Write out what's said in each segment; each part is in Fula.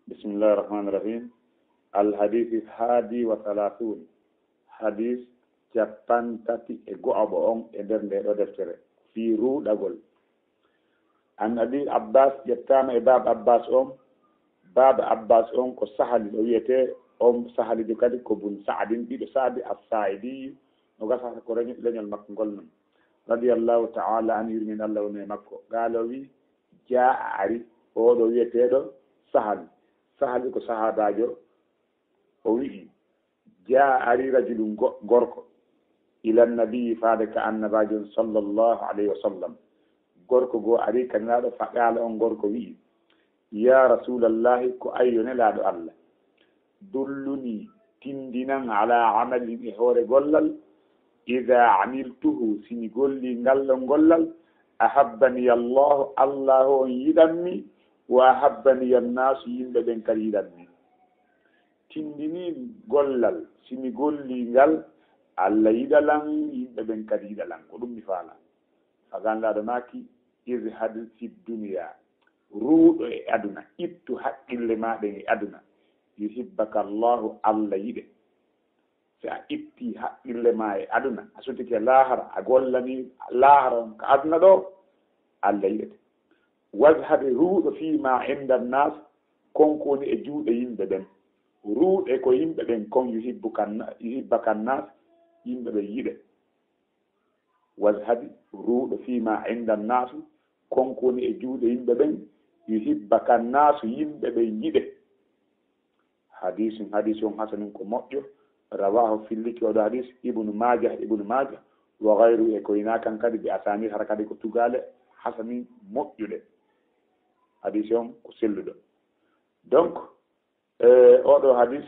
بسم الله الرحمن الرحيم. الحديث الحادي وثلاثون حديث جبان تاتي اغو ابون ادر دو دفتر في رو دغول عن ابي عباس يتام باب عباس باب عباس كو سهل ويته سهل دي كادي كو بن سعد بي سعد الساعدي وغا كو رني لنيل مك غولن رضي الله تعالى عن يرمين الله ونمكو قالوا وي جاء عري او دو ويته دو sahal ko sahabajo o wi jaa ari rajulun gorko ila nabi faade ka annabajo sallallahu alayhi wa sallam gorko go ari kanado faqala on gorko wi ya rasulallahi ko ayyone laado allah dulluni tindinan ala amali bi hore gollal idha amiltuhu sini golli ngallo gollal ahabbani allah on yidammi wa habbani an-nas yimbe ben kalidanni tindini gollal simi golli ngal alla yidalan yimbe ben kalidalan ko dum mi fala faganda do maki izhad fi dunya ruudo e aduna ittu haqqille maade e aduna yuhibbaka allah alla yide sa itti haqqille ma e aduna asutike lahara a gollani lahara ka aduna do alla yide wazhab ruuɗo fima inda nnas konkoni e juuɗe yimɓe ɓen ruuɗe ko yimɓe ɓen kon yuhibbaka nnas yimɓe ɓe yiɗe wazhabi ruuɗo fima inda nnas konkoni e juuɗe yimɓe ɓen yuhibbaka nnas yimɓe ɓe yiɗe hadis on hasanun ko moƴƴo rawahu filliki oɗo hadis ibnu majah wa gayru e koyna kan kadi ɓe asani hara kadi ko tugale hasanin moƴƴuɗe hadis on ko selluɗo donc oɗo hadis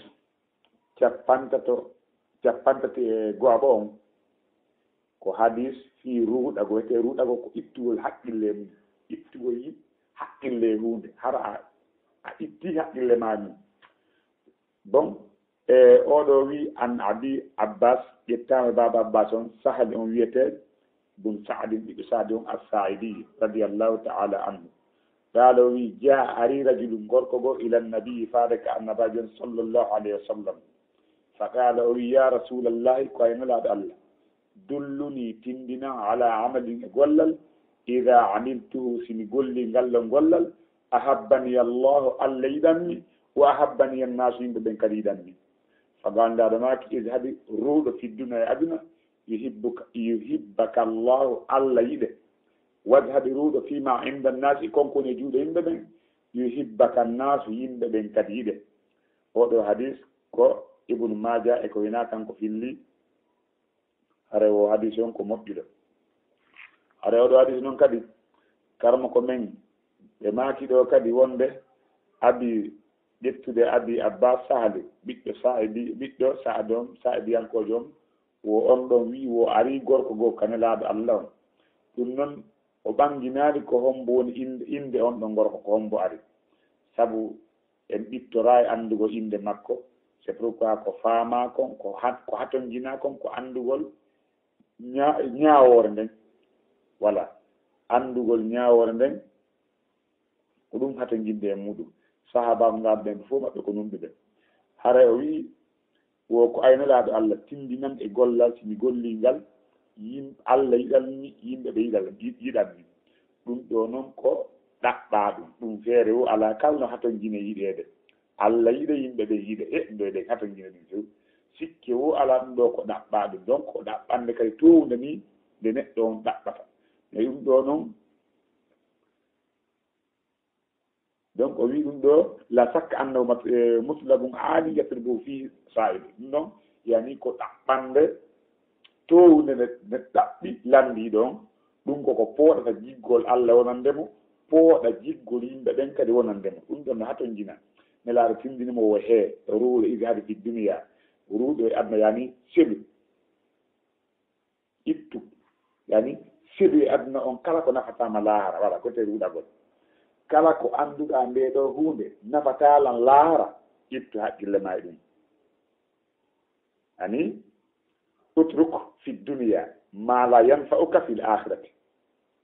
capantati e goaɓo on ko hadis fi ruuɗago wete ruuɗago ko ittugol haqqille mum ittugol haqqille hunde hara a itti haqqille ma mum bon oɗo wi an abi abbas ƴettama baba abbas on sahal on wiyete bun saadin ɓiɗɗo saadi on as-sa'idi radiyallahu ta'ala anhu قالوا وي جاء أري رجل غرقو إلى النبي فادك النبي صلى الله عليه وسلم فقال يا رسول الله كاين لا الله دلني تندنا على عمل غلل إذا عملته سن غلي غلل أحبني الله الليدني وأحبني الناس بن كريدني فقال دارماك اذهب رود في الدنيا أدنى يحبك الله الليد واذهب رود فيما عند الناس كون يجود يمبن يحبك الناس يمبن كديده هذا حديث كو ابن ماجه اكو هنا كان كو فيلي هذا حديث كو مبيد هذا حديث نون كدي كارم كو من بما كي دو كدي وونده ابي ديتوده ابي عباس سهل بيدو سعدون سعد يانكو جوم wo on ɗon wi wo ari gorko go kanelaaɗo allah on ɗum noon o ɓanginaali ko hombo woni inde on ɗon gorko ko hombo ari sabu en ɓittora e anndugo inde makko c'est pourquoi ko faama kon ko hatonjina kon ko anndugol ñaawore nden voilà anndugol ñaawore nden ko ɗum hatonjinde e muɗum sahabaɓe ngamɓen fof maɓɓe ko numɓe ɓe hara o wii wo ko aynelaaɗo allah tindinan e gollal simi golli ngal allah yiɗalni yimɓe ɓe yiɗanmi ɗum ɗo noon ko ɗaɓɓa ɗum feere o ala kalno haton jine yiɗede allah yiɗa yimɓe ɓe yiɗa ɗoɗe haton jine ɗum few sikke o ala ɗum ɗo ko ɗaɓɓa ɗum donc ko ɗaɓɓande kadi towde ni nde neɗɗo on ɗaɓɓata e ɗum ɗo noon donc o wi ɗum ɗo la sakka annahu mutlabum aali yasribu fi sa'idi ɗum noon yani ko ɗaɓɓande towde ne ɗaɓɓi landi ɗon ɗum koko pooɗata jiggol allah wonandemo pooɗa jiggol yimɓe ɓen kadi wonandemo ɗum ɗon no haton jina nelaaɗo tindinimo wo hee ruuɗo izhad fi dunia ruuɗo e aduna yani seɗu ittu yani seɗu e aduna on kala ko nafatama laahara waɗa côté ruuɗagol kala ko annduɗa nde ɗo hunde nafatalan laahara ittu haqqille ma e ɗum ani utruk fi dunia ma la yanfa'uka fil akhirati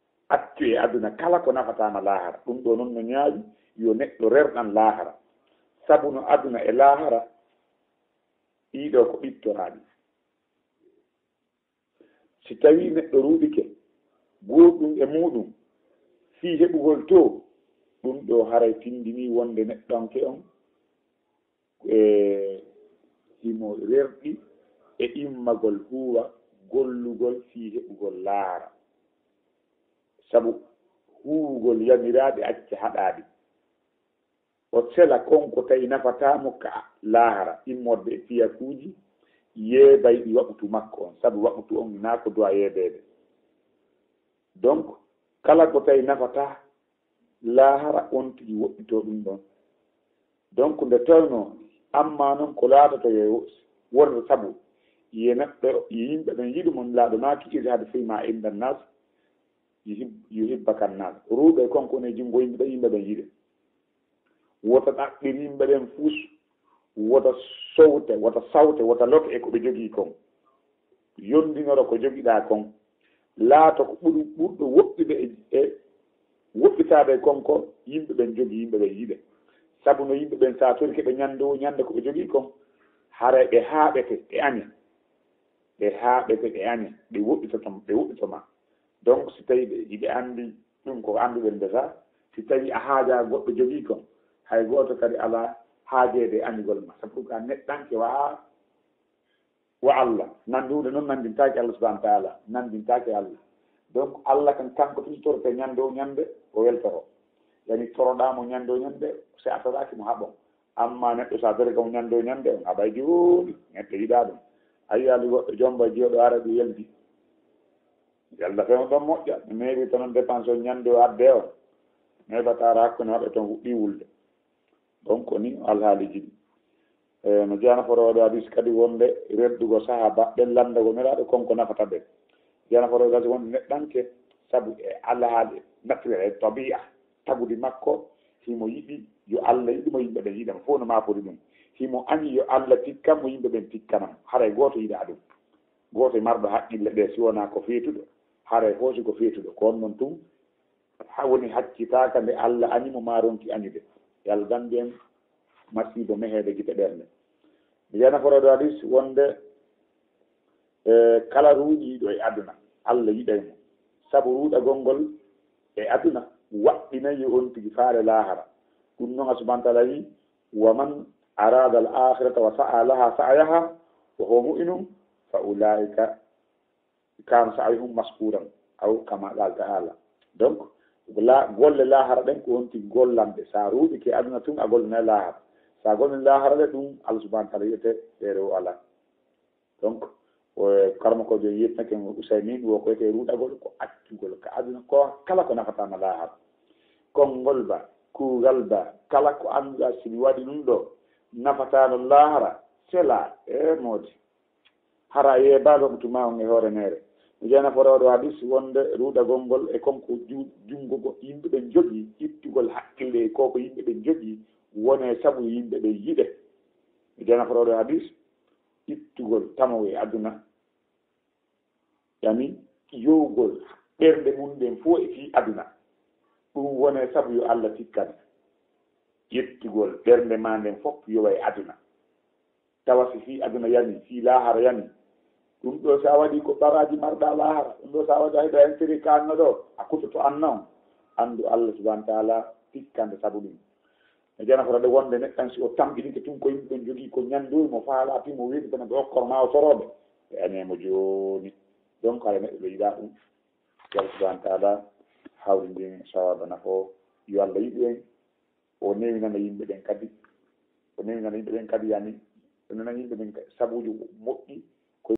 attu e aduna kala ko nafatama laahara ɗum ɗo noon no ñaawi yo neɗɗo rerɗan laahara sabu no aduna e lahara ɗiɗo ko ɓittoraɗi. si tawi neɗɗo ruuɗike goɗɗum e muɗum fii heɓugol to ɗum ɗo haray tindini wonde neɗɗonke on himo rerɗi e immagol huwa gollugol fii heɓugol laara, sabu huwugol yamiraɗe acca haɗaɗi o sela konko tawi nafatamo ka laara immorde e fiyakuji yeebay ɗi waɓutu makko on, sabu waɓutu on na ko dowa yeeɓede. donc kala ko tawi nafata laara on tigi woɗɗito ɗum ɗon. donc nde tawno amma noon ko laatata yo wonde sabu ye neɗɗo yimɓe ɓen yiɗi mon laaɗo ma kiƴiri hade fima indan nas yuhibbakan nas, ruuɓe konko ne junngo yimɓe ɓen yiɗe, wota ɗaɓɓir yimɓe ɓen fus, wota sowte, wota sawte, wota loke e ko ɓe jogii kon, yondinoro ko jogiɗa kon, laato ko ɓurɗo woɗɗude e woɗɗitaade konko yimɓe ɓen jogii, yimɓe ɓen yiɗe. sabu no yimɓe ɓen sa tori keɓe ñande ko ɓe jogii kon hara ɓe haaɓete e aña, ɓe haaɓete e aña, ɓe woɗɗitoma. donc si tawi ɓe anndi ɗum ko annduɗen déjà, si tawi a haaja goɗɗo jogii kon hay gooto kadi ala haajeede e añugol ma, sabu ka neɗɗanke wa Allah nanndude noon nanndintaake Allah subahana taala, nanndintaake Allah. donc Allah kan kanko tun torte ñande o ñande o weltoro, yani toroɗamo ñande o ñande si a toraki mo haɓon, amma neɗɗo sa tori kamo ñande o ñande on haɓay jooni neɗɗo yiɗa ɗum. a yiyali goɗɗo jomba jiyoɗo ara ɗum yeldi yalda fewo ɗon moƴƴa mi meeɓi to noon dépense o ñande o adde o meɓatara hakkude waɗa toon huɓɓi wulde. donc ni alhaaliji ɗi no jeana foroɗo hadis kadi wonde reddugo saaha baɗɗen landago neraɗo konko nafata ɓe. jeana foroɗo hadis wonde neɗɗanke sabu e alhaali naturel e tabia tagudi makko himo yiɗi yo Allah yiɗimo yimɓe ɓen yiɗamo fof no mafori ɗum, himo añi yo Allah tikkamo yimɓe ɓen tikkanamo, haray goto yiɗa ɗum, goto marɗo haqqille ɗe si wona ko feetuɗo haray hoosi ko feetuɗo ko on noon tum ha woni haccitaka nde Allah añimo ma ronki añude. yalla dandu en masibo mehede gite ɓernde. mi jeena foroɗo hadis wonde kala ruuƴiɗo e aduna Allah yiɗaymo, sabu ruuɗagol ngol e aduna waɗɗinayi on tigi faare lahara. ɗum noon subhanahu wa taala wi wa man arada al akhirata wa sa'a laha sa'yaha wa huwa mu'minun fa ulaika kana sa'yuhum mashkuran aw kama qala ta'ala. donc golle lahara ɗen ko on tigi gollanɓe, sa ruuɗi ke aduna tun a gollina lahara, sa gollini lahara ɗe ɗum Allah subhanahu wa taala wiyete feere o ala. donc karma ko joni yetnake Usaymin wo koyete ruuɗagol ko accugol ka aduna ko kala ko nafatama lahara, konngol ba kuugal ba kala ko annduɗa simi waɗi ɗum ɗo nafatano lahara sela e moodi hara yeebaɗo ko tuma on e hoore mere. mi jeena foroɗo hadis wonde ruuɗagol ngol e konko junngo yimɓe ɓen jogii, ittugol haqqille e koko yimɓe ɓen jogii wone sabu yimɓe ɓen yiɗe. mi jeena foroɗo hadis ittugol tamowo e aduna yani yowgol ɓernde mum ɗen fof e fi aduna ɗum wone sabu yo Allah tikkane. yettugol ɓernde ma nden fof yowa e aduna tawa si fi aduna yani fi lahara yani ɗum ɗo sa waɗi ko baraji marɗa lahara, ɗum ɗo sa waɗi hayɗo hen tiri kanno ɗo a kutoto anna on andu Allah subhanahu wa taala tikkande sabu ɗum. e jana fotade wonde neɗɗan si o tamɓinike tun ko yimɓe ɓen jogii ko ñanduymo faalatimo wiide kono ɓe hokkorma o toroɓe e anemo joni. donc ala neɗɗo ɗo yiɗa ɗum Allah subhanahu wa taala hawrindin sawabana o yo Allah yiɗu en o newinana yimɓe ɓen kadi, o newinana yimɓe ɓen kadi yani o nana yimɓe ɓen sabuji moƴƴi